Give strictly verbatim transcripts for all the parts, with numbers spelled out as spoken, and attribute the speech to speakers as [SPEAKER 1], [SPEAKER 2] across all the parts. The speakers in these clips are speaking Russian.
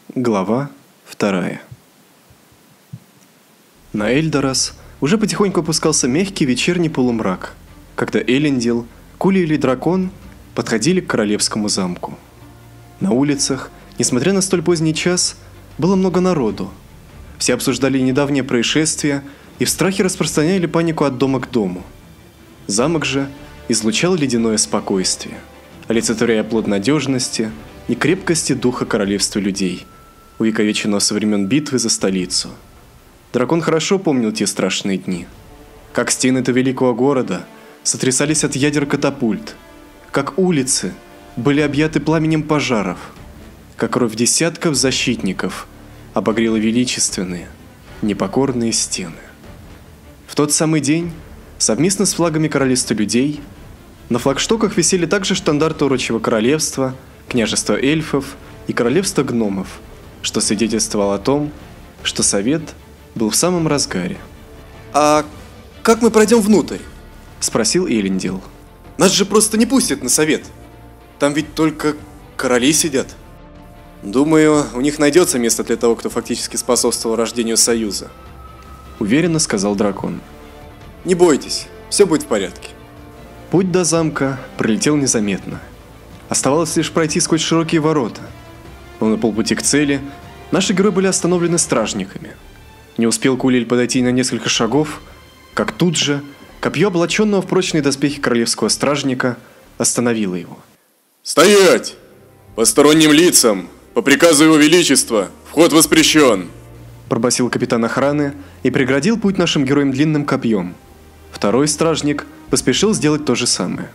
[SPEAKER 1] Глава вторая. На Эльдорас уже потихоньку опускался мягкий вечерний полумрак, когда Элендил, Кулиэль и Дракон подходили к королевскому замку. На улицах, несмотря на столь поздний час, было много народу. Все обсуждали недавнее происшествие и в страхе распространяли панику от дома к дому. Замок же излучал ледяное спокойствие, олицетворяя плод надежности и крепкости духа королевства людей, увековеченного со времен битвы за столицу. Дракон хорошо помнил те страшные дни. Как стены этого великого города сотрясались от ядер катапульт, как улицы были объяты пламенем пожаров, как кровь десятков защитников обогрела величественные, непокорные стены. В тот самый день, совместно с флагами королевства людей, на флагштоках висели также штандарты Урочьего королевства, княжества эльфов и королевства гномов, что свидетельствовало о том, что совет был в самом разгаре.
[SPEAKER 2] «А как мы пройдем внутрь?»
[SPEAKER 1] – спросил Элендил.
[SPEAKER 2] «Нас же просто не пустят на совет. Там ведь только короли сидят». «Думаю, у них найдется место для того, кто фактически способствовал рождению Союза»,
[SPEAKER 1] – уверенно сказал Дракон.
[SPEAKER 2] «Не бойтесь, все будет в порядке».
[SPEAKER 1] Путь до замка пролетел незаметно. Оставалось лишь пройти сквозь широкие ворота. Но на полпути к цели наши герои были остановлены стражниками. Не успел Кулиэль подойти на несколько шагов, как тут же копье, облаченного в прочные доспехи королевского стражника, остановило его.
[SPEAKER 3] «Стоять! Посторонним лицам, по приказу Его Величества, вход воспрещен!»
[SPEAKER 1] Пробасил капитан охраны и преградил путь нашим героям длинным копьем. Второй стражник поспешил сделать то же самое.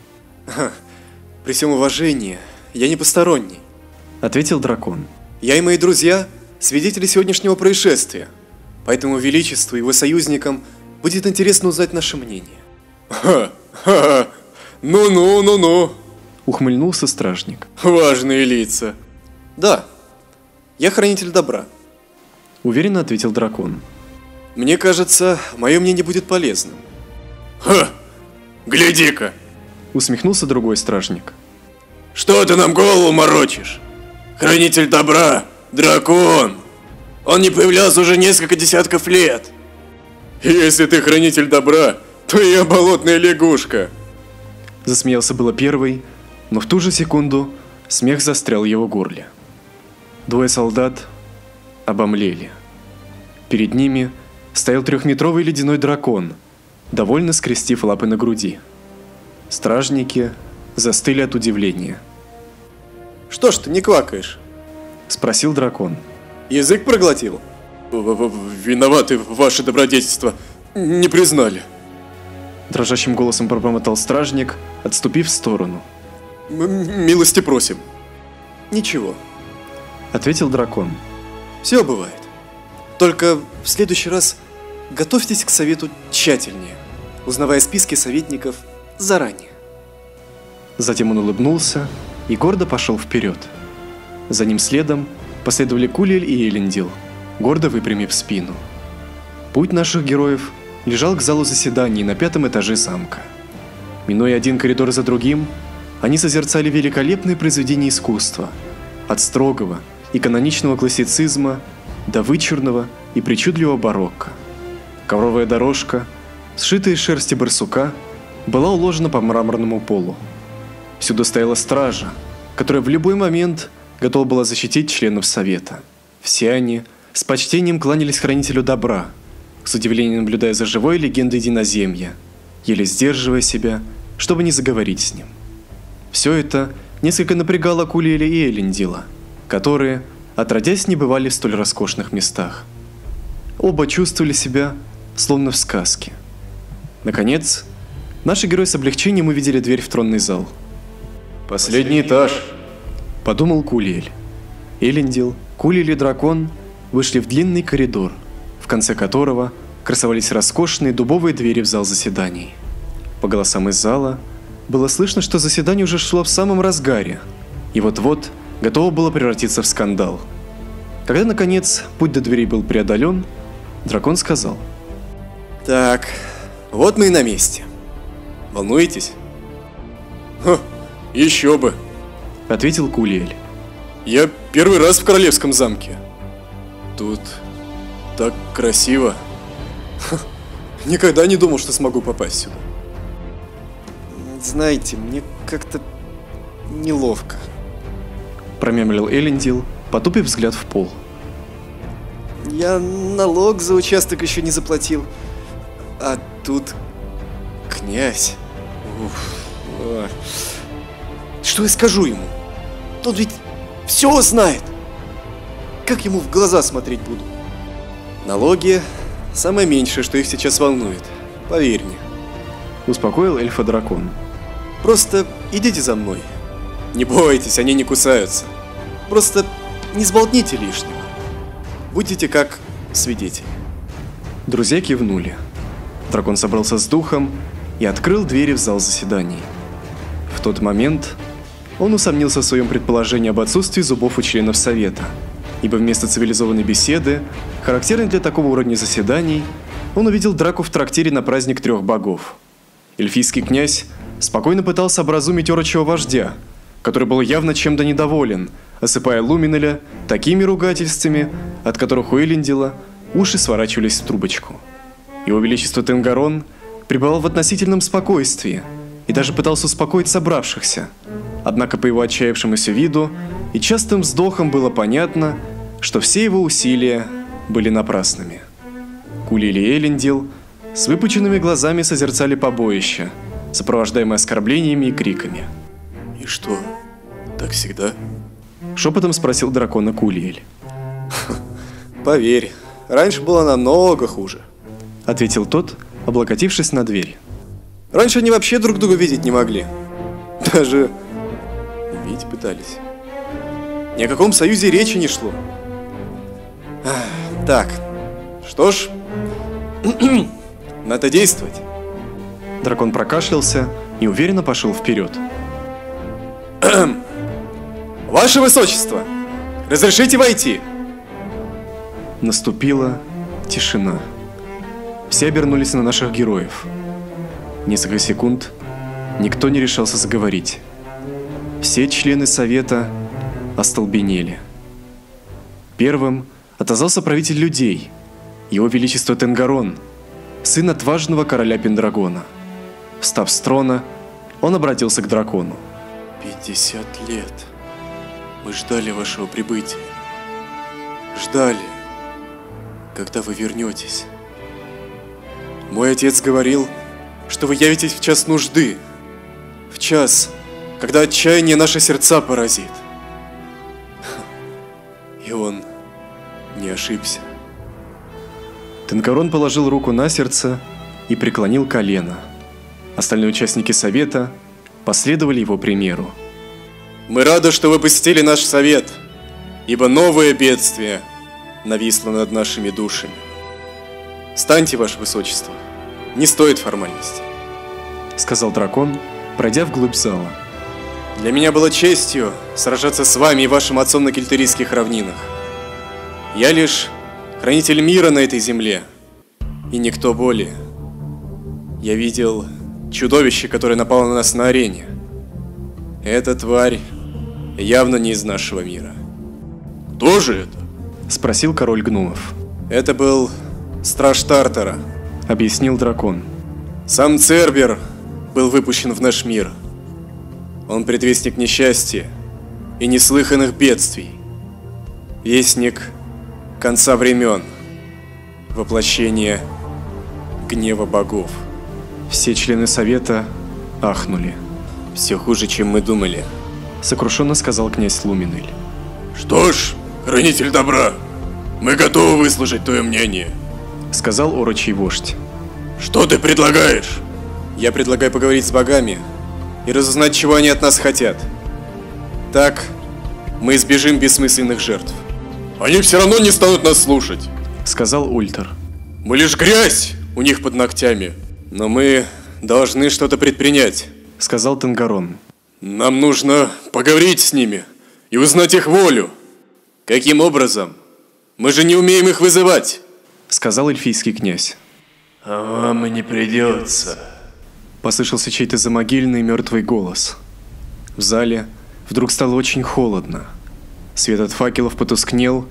[SPEAKER 2] «При всем уважении, я не посторонний», — ответил Дракон. «Я и мои друзья — свидетели сегодняшнего происшествия, поэтому Величеству и его союзникам будет интересно узнать наше мнение».
[SPEAKER 3] «Ха-ха-ха! Ну-ну-ну-ну!»
[SPEAKER 1] — ухмыльнулся стражник.
[SPEAKER 3] «Важные лица!»
[SPEAKER 2] «Да, я хранитель добра»,
[SPEAKER 1] — уверенно ответил Дракон.
[SPEAKER 2] «Мне кажется, мое мнение будет полезным».
[SPEAKER 3] «Ха! Гляди-ка!»
[SPEAKER 1] — усмехнулся другой стражник.
[SPEAKER 3] «Что ты нам голову морочишь? Хранитель добра, дракон! Он не появлялся уже несколько десятков лет! Если ты хранитель добра, то я болотная лягушка!»
[SPEAKER 1] Засмеялся было первый, но в ту же секунду смех застрял в его горле. Двое солдат обомлели. Перед ними стоял трехметровый ледяной дракон, довольно скрестив лапы на груди. Стражники застыли от удивления.
[SPEAKER 2] «Что ж ты не квакаешь?» —
[SPEAKER 1] спросил дракон.
[SPEAKER 2] «Язык проглотил?»
[SPEAKER 3] «Виноваты, ваше добродетельство, не признали».
[SPEAKER 1] Дрожащим голосом пробормотал стражник, отступив в сторону.
[SPEAKER 3] «Милости просим».
[SPEAKER 2] «Ничего»,
[SPEAKER 1] — ответил дракон.
[SPEAKER 2] «Все бывает. Только в следующий раз готовьтесь к совету тщательнее, узнавая списки советников заранее».
[SPEAKER 1] Затем он улыбнулся и гордо пошел вперед. За ним следом последовали Кулиэль и Элендил, гордо выпрямив спину. Путь наших героев лежал к залу заседаний на пятом этаже замка. Минуя один коридор за другим, они созерцали великолепные произведения искусства, от строгого и каноничного классицизма до вычурного и причудливого барокко. Ковровая дорожка, сшитая из шерсти барсука, была уложена по мраморному полу. Всюду стояла стража, которая в любой момент готова была защитить членов совета. Все они с почтением кланялись хранителю добра, с удивлением наблюдая за живой легендой Диноземья, еле сдерживая себя, чтобы не заговорить с ним. Все это несколько напрягало Кулиэля и Элендила, которые, отродясь, не бывали в столь роскошных местах. Оба чувствовали себя словно в сказке. Наконец, наши герои с облегчением увидели дверь в тронный зал.
[SPEAKER 3] «Последний этаж»,
[SPEAKER 1] — подумал Кулиэль. Элендил, Кулиэль и дракон вышли в длинный коридор, в конце которого красовались роскошные дубовые двери в зал заседаний. По голосам из зала было слышно, что заседание уже шло в самом разгаре, и вот-вот готово было превратиться в скандал. Когда, наконец, путь до дверей был преодолен, дракон сказал:
[SPEAKER 2] «Так, вот мы и на месте. Волнуетесь?»
[SPEAKER 3] «Ха, еще бы»,
[SPEAKER 1] — ответил Кулиэль.
[SPEAKER 3] «Я первый раз в королевском замке.
[SPEAKER 2] Тут так красиво. Никогда не думал, что смогу попасть сюда. Знаете, мне как-то неловко.
[SPEAKER 1] Промямлил Элендил, потупив взгляд в пол.
[SPEAKER 2] Я налог за участок еще не заплатил. А тут князь. Уф. Что я скажу ему? Он ведь все знает. Как ему в глаза смотреть буду? Налоги – самое меньшее, что их сейчас волнует. Поверь мне.
[SPEAKER 1] Успокоил эльфа-дракон.
[SPEAKER 2] Просто идите за мной. Не бойтесь, они не кусаются. Просто не сболтните лишнего. Будете как свидетели.
[SPEAKER 1] Друзья кивнули. Дракон собрался с духом и открыл двери в зал заседаний. В тот момент он усомнился в своем предположении об отсутствии зубов у членов совета, ибо вместо цивилизованной беседы, характерной для такого уровня заседаний, он увидел драку в трактире на праздник трех богов. Эльфийский князь спокойно пытался образумить орочего вождя, который был явно чем-то недоволен, осыпая Луминеля такими ругательствами, от которых у Элендила уши сворачивались в трубочку. Его величество Тенгарон пребывал в относительном спокойствии и даже пытался успокоить собравшихся. Однако по его отчаявшемуся виду и частым вздохам было понятно, что все его усилия были напрасными. Кулиль и Элендил с выпученными глазами созерцали побоище, сопровождаемое оскорблениями и криками.
[SPEAKER 2] И что, так всегда?
[SPEAKER 1] Шепотом спросил дракона Кулиэль.
[SPEAKER 2] Поверь, раньше было намного хуже.
[SPEAKER 1] Ответил тот, облокотившись на дверь.
[SPEAKER 2] Раньше они вообще друг друга видеть не могли. Даже убить пытались. Ни о каком союзе речи не шло. Так, что ж, надо действовать.
[SPEAKER 1] Дракон прокашлялся и уверенно пошел вперед.
[SPEAKER 2] Ваше Высочество, разрешите войти?
[SPEAKER 1] Наступила тишина. Все обернулись на наших героев. Несколько секунд никто не решался заговорить. Все члены совета остолбенели. Первым отозвался правитель людей, его величество Тенгарон, сын отважного короля Пендрагона. Встав с трона, он обратился к дракону.
[SPEAKER 2] пятьдесят лет мы ждали вашего прибытия. Ждали, когда вы вернетесь. Мой отец говорил, что вы явитесь в час нужды, в час, когда отчаяние наши сердца поразит. И он не ошибся.
[SPEAKER 1] Тенгарон положил руку на сердце и преклонил колено. Остальные участники совета последовали его примеру.
[SPEAKER 2] Мы рады, что вы посетили наш совет, ибо новое бедствие нависло над нашими душами. Встаньте, ваше высочество, не стоит формальности,
[SPEAKER 1] сказал дракон, пройдя вглубь зала.
[SPEAKER 2] Для меня было честью сражаться с вами и вашим отцом на кельтерийских равнинах. Я лишь хранитель мира на этой земле, и никто более. Я видел чудовище, которое напало на нас на арене. Эта тварь явно не из нашего мира.
[SPEAKER 3] Кто же это?
[SPEAKER 1] Спросил король гномов.
[SPEAKER 2] Это был страж Тартара,
[SPEAKER 1] объяснил дракон.
[SPEAKER 2] Сам Цербер был выпущен в наш мир. Он предвестник несчастья и неслыханных бедствий. Вестник конца времен. Воплощение гнева богов.
[SPEAKER 1] Все члены совета ахнули.
[SPEAKER 2] Все хуже, чем мы думали,
[SPEAKER 1] сокрушенно сказал князь Луминель.
[SPEAKER 3] Что ж, хранитель добра, мы готовы выслушать твое мнение,
[SPEAKER 1] сказал орочий вождь.
[SPEAKER 3] Что ты предлагаешь?
[SPEAKER 2] Я предлагаю поговорить с богами и разузнать, чего они от нас хотят. Так мы избежим бессмысленных жертв.
[SPEAKER 3] Они все равно не станут нас слушать,
[SPEAKER 1] сказал Ультер.
[SPEAKER 3] Мы лишь грязь у них под ногтями.
[SPEAKER 2] Но мы должны что-то предпринять,
[SPEAKER 1] сказал Тенгарон.
[SPEAKER 3] Нам нужно поговорить с ними и узнать их волю.
[SPEAKER 2] Каким образом? Мы же не умеем их вызывать,
[SPEAKER 1] сказал эльфийский князь.
[SPEAKER 3] А вам и не придется,
[SPEAKER 1] послышался чей-то замогильный мертвый голос. В зале вдруг стало очень холодно. Свет от факелов потускнел,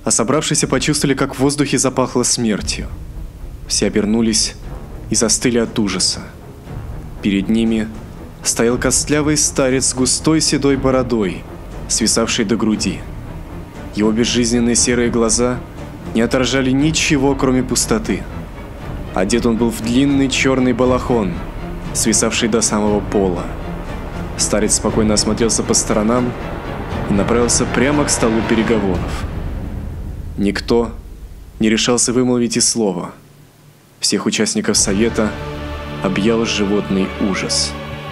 [SPEAKER 1] а собравшиеся почувствовали, как в воздухе запахло смертью. Все обернулись и застыли от ужаса. Перед ними стоял костлявый старец с густой седой бородой, свисавшей до груди. Его безжизненные серые глаза не отражали ничего, кроме пустоты. Одет он был в длинный черный балахон, свисавший до самого пола. Старец спокойно осмотрелся по сторонам и направился прямо к столу переговоров. Никто не решался вымолвить и слова. Всех участников совета объял животный ужас.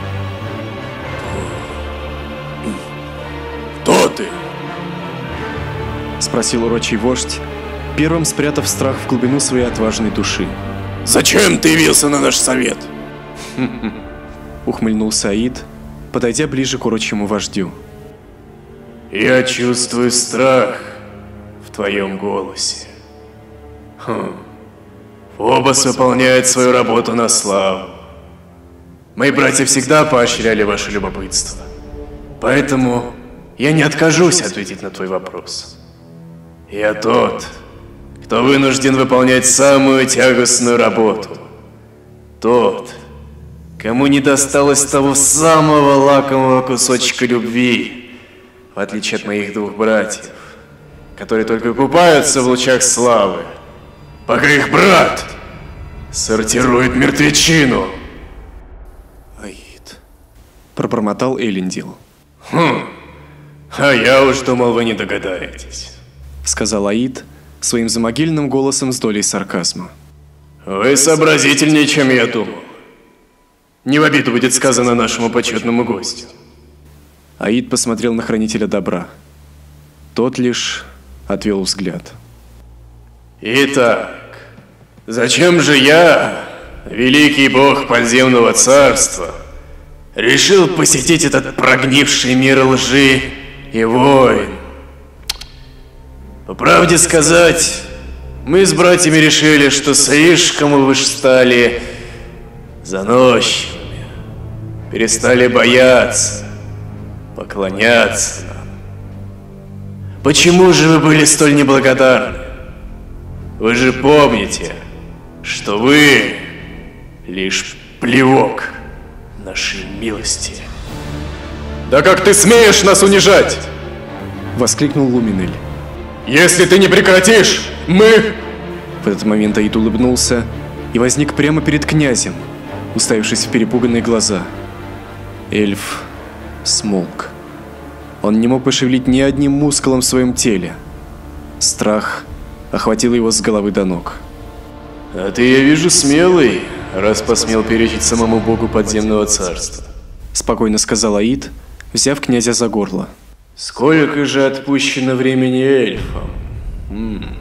[SPEAKER 3] «Кто ты?»
[SPEAKER 1] — спросил урочий вождь, первым спрятав страх в глубину своей отважной души.
[SPEAKER 3] «Зачем ты явился на наш совет?»
[SPEAKER 1] — ухмыльнулся Аид, подойдя ближе к урочьему вождю.
[SPEAKER 3] «Я чувствую страх в твоем голосе. Хм. Фобос выполняет свою работу на славу. Мои братья всегда поощряли ваше любопытство. Поэтому я не откажусь ответить на твой вопрос. Я тот, кто вынужден выполнять самую тягостную работу. Тот, кому не досталось того самого лакомого кусочка любви, в отличие от моих двух братьев, которые только купаются в лучах славы, пока их брат сортирует мертвечину.
[SPEAKER 1] Аид, пробормотал Элендил.
[SPEAKER 3] Хм, а я уж думал, вы не догадаетесь,
[SPEAKER 1] сказал Аид своим замогильным голосом с долей сарказма.
[SPEAKER 3] Вы сообразительнее, чем я думал. Не в обиду будет сказано нашему почетному гостю.
[SPEAKER 1] Аид посмотрел на хранителя добра. Тот лишь отвел взгляд.
[SPEAKER 3] Итак, зачем же я, великий бог подземного царства, решил посетить этот прогнивший мир лжи и войн? По правде сказать, мы с братьями решили, что слишком вы уж стали заносчивыми, перестали бояться, поклоняться нам. Почему же вы были столь неблагодарны? Вы же помните, что вы лишь плевок нашей милости. Да как ты смеешь нас унижать?
[SPEAKER 1] Воскликнул Луминель.
[SPEAKER 3] Если ты не прекратишь, мы...
[SPEAKER 1] В этот момент Аид улыбнулся и возник прямо перед князем, уставившись в перепуганные глаза. Эльф смолк. Он не мог пошевелить ни одним мускулом в своем теле. Страх охватил его с головы до ног.
[SPEAKER 3] А ты, я вижу, смелый, раз посмел перечить самому богу подземного царства.
[SPEAKER 1] Спокойно сказал Аид, взяв князя за горло.
[SPEAKER 3] Сколько же отпущено времени эльфам? М-м.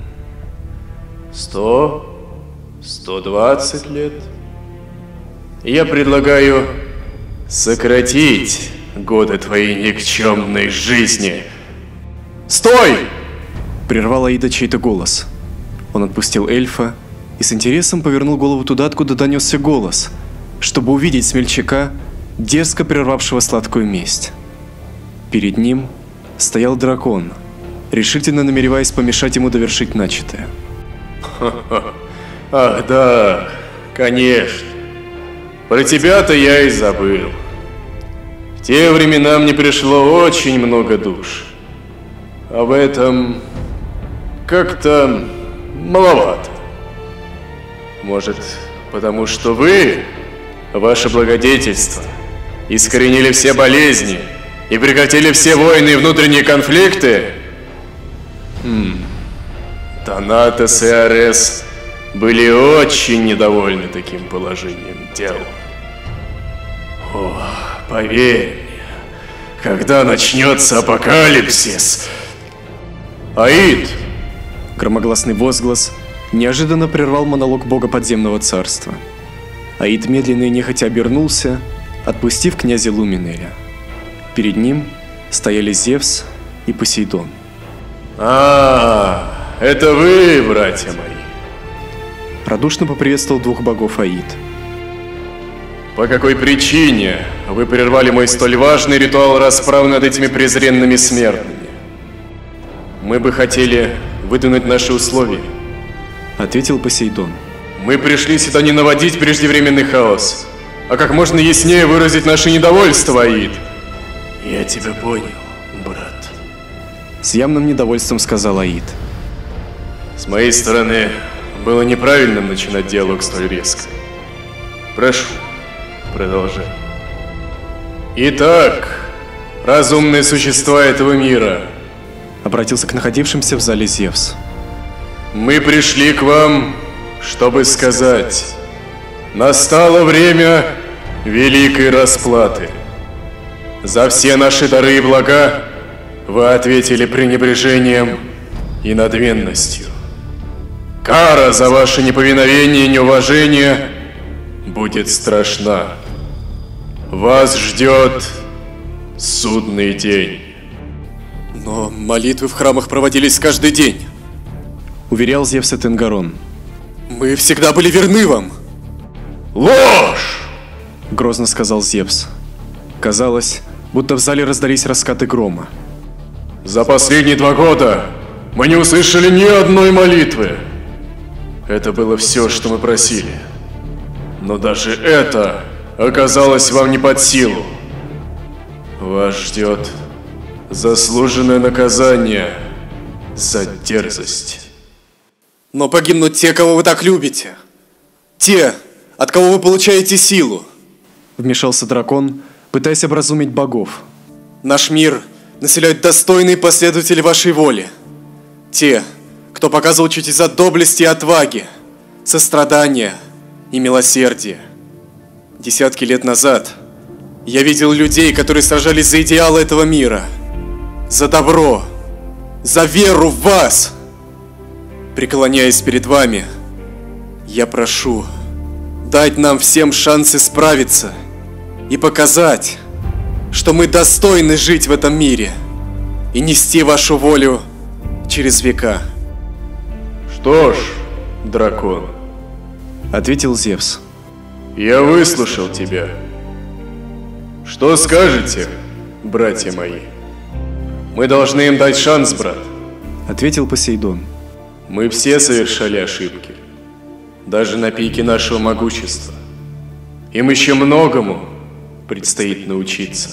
[SPEAKER 3] Сто? Сто двадцать лет? Я предлагаю сократить годы твоей никчемной жизни. Стой!
[SPEAKER 1] Прервал Аида чей-то голос. Он отпустил эльфа и с интересом повернул голову туда, откуда донесся голос, чтобы увидеть смельчака, дерзко прервавшего сладкую месть. Перед ним стоял дракон, решительно намереваясь помешать ему довершить начатое.
[SPEAKER 3] Ах да, конечно. Про тебя-то я и забыл. В те времена мне пришло очень много душ. Об этом как-то маловато. Может, потому что вы, ваше благодетельство, искоренили все болезни и прекратили все войны и внутренние конфликты? Хм. Танатос и Арес были очень недовольны таким положением дел. О, поверь мне, когда начнется апокалипсис... Аид!
[SPEAKER 1] Громогласный возглас неожиданно прервал монолог бога подземного царства. Аид медленно и нехотя обернулся, отпустив князя Луминеля. Перед ним стояли Зевс и Посейдон.
[SPEAKER 3] А, это вы, братья мои.
[SPEAKER 1] Радушно поприветствовал двух богов Аид.
[SPEAKER 3] По какой причине вы прервали мой столь важный ритуал расправы над этими презренными смертными? Мы бы хотели выдвинуть наши условия.
[SPEAKER 1] Ответил Посейдон.
[SPEAKER 3] Мы пришли сюда не наводить преждевременный хаос, а как можно яснее выразить наше недовольство, Аид.
[SPEAKER 2] Я тебя понял, брат.
[SPEAKER 1] С явным недовольством сказал Аид.
[SPEAKER 3] С моей стороны, было неправильным начинать диалог столь резко. Прошу, продолжай. Итак, разумные существа этого мира.
[SPEAKER 1] Обратился к находившимся в зале Зевс.
[SPEAKER 3] Мы пришли к вам, чтобы сказать, настало время великой расплаты. За все наши дары и блага вы ответили пренебрежением и надменностью. Кара за ваше неповиновение и неуважение будет страшна. Вас ждет судный день.
[SPEAKER 2] Но молитвы в храмах проводились каждый день.
[SPEAKER 1] Уверял Зевса Тенгарон.
[SPEAKER 2] Мы всегда были верны вам.
[SPEAKER 3] Ложь!
[SPEAKER 1] Грозно сказал Зевс. Казалось, будто в зале раздались раскаты грома.
[SPEAKER 3] За последние два года мы не услышали ни одной молитвы. Это было все, что мы просили. Но даже это оказалось вам не под силу. Вас ждет заслуженное наказание за дерзость.
[SPEAKER 2] Но погибнут те, кого вы так любите. Те, от кого вы получаете силу.
[SPEAKER 1] Вмешался дракон, пытаясь образумить богов.
[SPEAKER 2] Наш мир населяют достойные последователи вашей воли. Те, кто показывал чудеса доблести и отваги, сострадания и милосердия. Десятки лет назад я видел людей, которые сражались за идеалы этого мира, за добро, за веру в вас. Преклоняясь перед вами, я прошу дать нам всем шанс исправиться и показать, что мы достойны жить в этом мире и нести вашу волю через века.
[SPEAKER 3] Что ж, дракон,
[SPEAKER 1] Ответил Зевс.
[SPEAKER 3] Я выслушал тебя. Что скажете, братья мои? Мы должны им дать шанс, брат.
[SPEAKER 1] Ответил Посейдон.
[SPEAKER 3] Мы все совершали ошибки, даже на пике нашего могущества. Им еще многому предстоит научиться.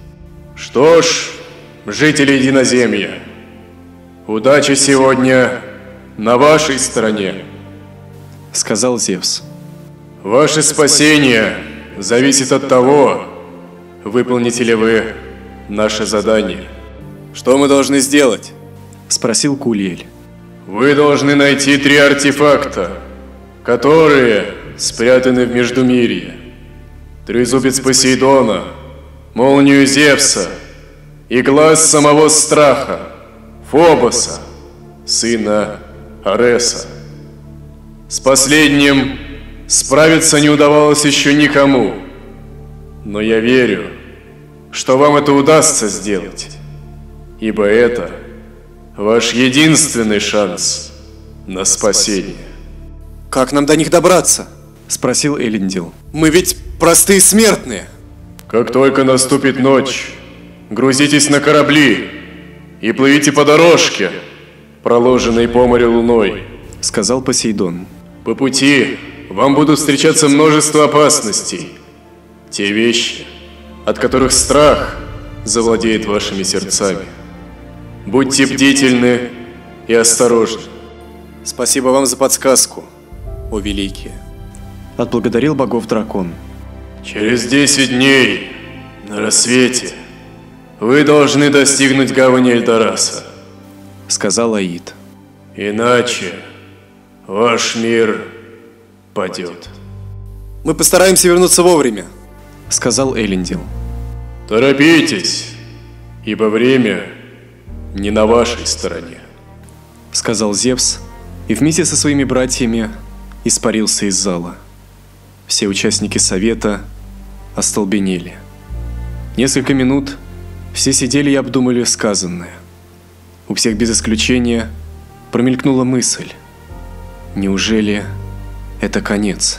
[SPEAKER 3] Что ж, жители Единоземья, удача сегодня на вашей стороне.
[SPEAKER 1] Сказал Зевс.
[SPEAKER 3] Ваше спасение зависит от того, выполните ли вы наше задание.
[SPEAKER 2] Что мы должны сделать?
[SPEAKER 1] Спросил Кулиэль.
[SPEAKER 3] Вы должны найти три артефакта, которые спрятаны в Междумирье. Трезубец Посейдона, молнию Зевса и глаз самого Страха, Фобоса, сына Ареса. С последним справиться не удавалось еще никому, но я верю, что вам это удастся сделать, ибо это ваш единственный шанс на спасение.
[SPEAKER 2] Как нам до них добраться?
[SPEAKER 1] Спросил Элендил.
[SPEAKER 2] Мы ведь простые смертные.
[SPEAKER 3] Как только наступит ночь, грузитесь на корабли и плывите по дорожке, проложенной по морю луной.
[SPEAKER 1] Сказал Посейдон.
[SPEAKER 3] По пути вам будут встречаться множество опасностей. Те вещи, от которых страх завладеет вашими сердцами. Будьте бдительны и осторожны.
[SPEAKER 2] Спасибо вам за подсказку, о великие.
[SPEAKER 1] Отблагодарил богов дракон.
[SPEAKER 3] Через десять дней, на рассвете, вы должны достигнуть гавани Эльдораса.
[SPEAKER 1] Сказал Аид.
[SPEAKER 3] Иначе ваш мир падет.
[SPEAKER 2] Мы постараемся вернуться вовремя.
[SPEAKER 1] Сказал Элендил.
[SPEAKER 3] Торопитесь, ибо время не на вашей стороне.
[SPEAKER 1] Сказал Зевс и вместе со своими братьями испарился из зала. Все участники совета остолбенели. Несколько минут все сидели и обдумали сказанное. У всех без исключения промелькнула мысль. Неужели это конец?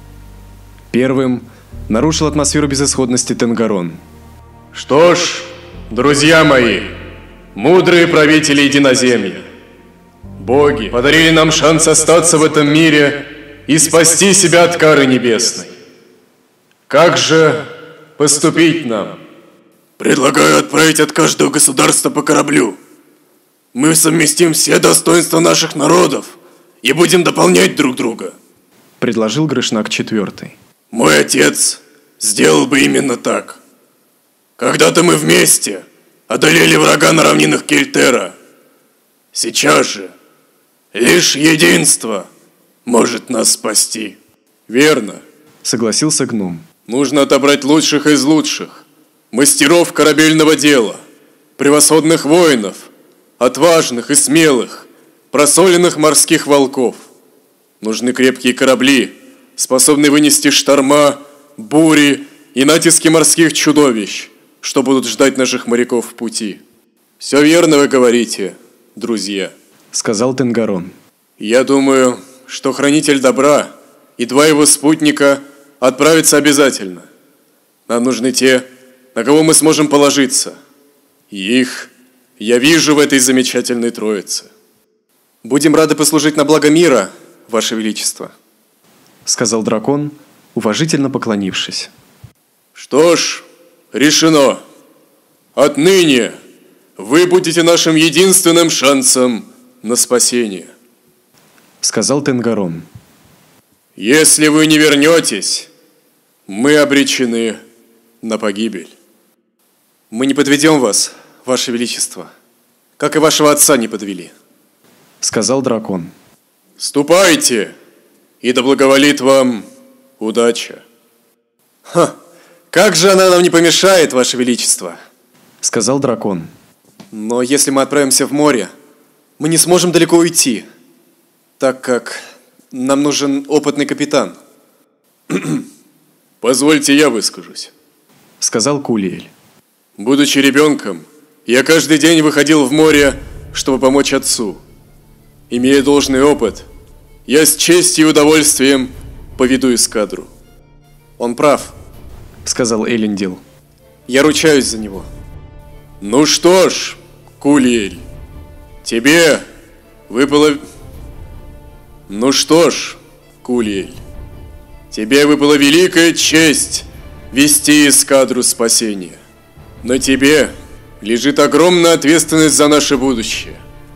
[SPEAKER 1] Первым нарушил атмосферу безысходности Тенгарон.
[SPEAKER 3] Что ж, друзья мои, мудрые правители Единоземья, Боги подарили нам шанс остаться в этом мире и спасти себя от кары небесной. Как же поступить нам?
[SPEAKER 4] Предлагаю отправить от каждого государства по кораблю. Мы совместим все достоинства наших народов и будем дополнять друг друга.
[SPEAKER 1] Предложил Грышнак четвертый.
[SPEAKER 4] Мой отец сделал бы именно так. Когда-то мы вместе одолели врага на равнинах Кельтера. Сейчас же лишь единство может нас спасти.
[SPEAKER 3] Верно,
[SPEAKER 1] согласился гном.
[SPEAKER 3] Нужно отобрать лучших из лучших, мастеров корабельного дела, превосходных воинов, отважных и смелых, просоленных морских волков. Нужны крепкие корабли, способные вынести шторма, бури и натиски морских чудовищ, что будут ждать наших моряков в пути. Все верно вы говорите, друзья,
[SPEAKER 1] сказал Тенгарон.
[SPEAKER 3] Я думаю, что хранитель добра и два его спутника отправятся обязательно. Нам нужны те, на кого мы сможем положиться. И их я вижу в этой замечательной троице.
[SPEAKER 2] Будем рады послужить на благо мира, Ваше Величество,
[SPEAKER 1] сказал дракон, уважительно поклонившись.
[SPEAKER 3] Что ж, решено. Отныне вы будете нашим единственным шансом на спасение,
[SPEAKER 1] сказал Тенгарон.
[SPEAKER 3] Если вы не вернетесь, мы обречены на погибель.
[SPEAKER 2] Мы не подведем вас, Ваше Величество, как и вашего отца не подвели,
[SPEAKER 1] сказал дракон.
[SPEAKER 3] Ступайте, и да благоволит вам удача.
[SPEAKER 2] Ха, как же она нам не помешает, Ваше Величество,
[SPEAKER 1] сказал дракон.
[SPEAKER 2] Но если мы отправимся в море, мы не сможем далеко уйти, так как нам нужен опытный капитан.
[SPEAKER 3] Позвольте я выскажусь,
[SPEAKER 1] сказал Кулиэль.
[SPEAKER 3] Будучи ребенком, я каждый день выходил в море, чтобы помочь отцу. Имея должный опыт, я с честью и удовольствием поведу эскадру.
[SPEAKER 2] Он прав,
[SPEAKER 1] сказал Элендил.
[SPEAKER 2] Я ручаюсь за него.
[SPEAKER 3] Ну что ж, Кулиэль, тебе выпало... Ну что ж, Кулиэль, тебе выпала великая честь вести эскадру спасения. На тебе лежит огромная ответственность за наше будущее.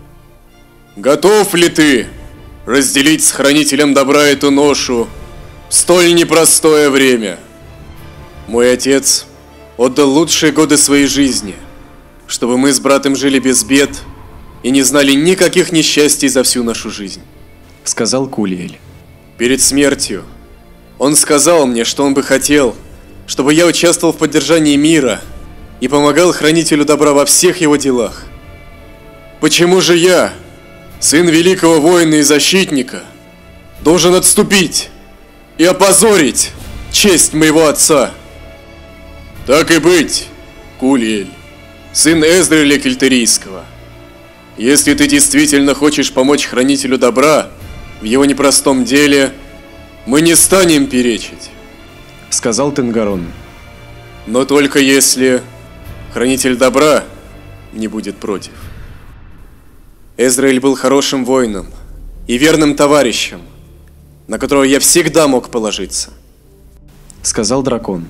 [SPEAKER 3] Готов ли ты разделить с хранителем добра эту ношу в столь непростое время?
[SPEAKER 2] Мой отец отдал лучшие годы своей жизни, чтобы мы с братом жили без бед и не знали никаких несчастий за всю нашу жизнь,
[SPEAKER 1] сказал Кулиэль.
[SPEAKER 2] Перед смертью он сказал мне, что он бы хотел, чтобы я участвовал в поддержании мира и помогал хранителю добра во всех его делах.
[SPEAKER 3] Почему же я, сын великого воина и защитника, должен отступить и опозорить честь моего отца? Так и быть, Кулиэль, сын Эзраиля Кельтерийского. Если ты действительно хочешь помочь хранителю добра в его непростом деле, мы не станем перечить,
[SPEAKER 1] сказал Тенгарон.
[SPEAKER 3] Но только если хранитель добра не будет против.
[SPEAKER 2] Эзраиль был хорошим воином и верным товарищем, на которого я всегда мог положиться,
[SPEAKER 1] сказал дракон.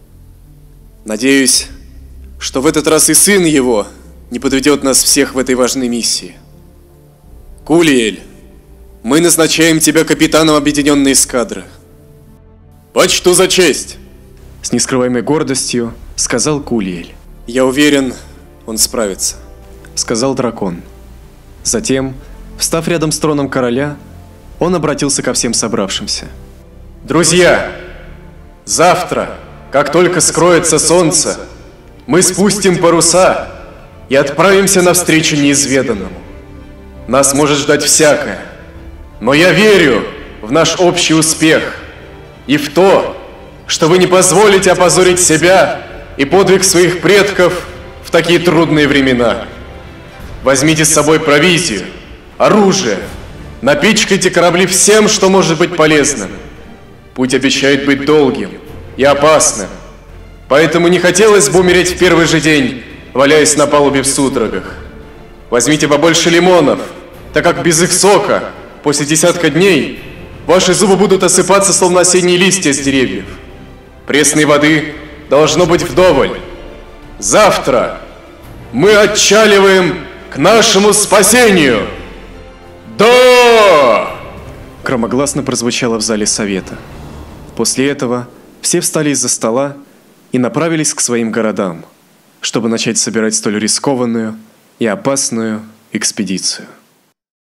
[SPEAKER 2] Надеюсь, что в этот раз и сын его не подведет нас всех в этой важной миссии. Кулиэль, мы назначаем тебя капитаном объединенной эскадры.
[SPEAKER 3] Почту за честь!
[SPEAKER 1] С нескрываемой гордостью сказал Кулиэль.
[SPEAKER 2] Я уверен, он справится,
[SPEAKER 1] сказал дракон. Затем, встав рядом с троном короля, он обратился ко всем собравшимся.
[SPEAKER 5] Друзья, завтра, как только скроется солнце, мы спустим паруса и отправимся навстречу неизведанному. Нас может ждать всякое, но я верю в наш общий успех и в то, что вы не позволите опозорить себя и подвиг своих предков в такие трудные времена. Возьмите с собой провизию, оружие, напичкайте корабли всем, что может быть полезным. Путь обещает быть долгим и опасным, поэтому не хотелось бы умереть в первый же день, валяясь на палубе в судорогах. Возьмите побольше лимонов, так как без их сока после десятка дней ваши зубы будут осыпаться, словно осенние листья с деревьев. Пресной воды должно быть вдоволь. Завтра мы отчаливаем к нашему спасению. Да!
[SPEAKER 1] Громогласно прозвучало в зале совета. После этого все встали из-за стола и направились к своим городам, чтобы начать собирать столь рискованную и опасную экспедицию.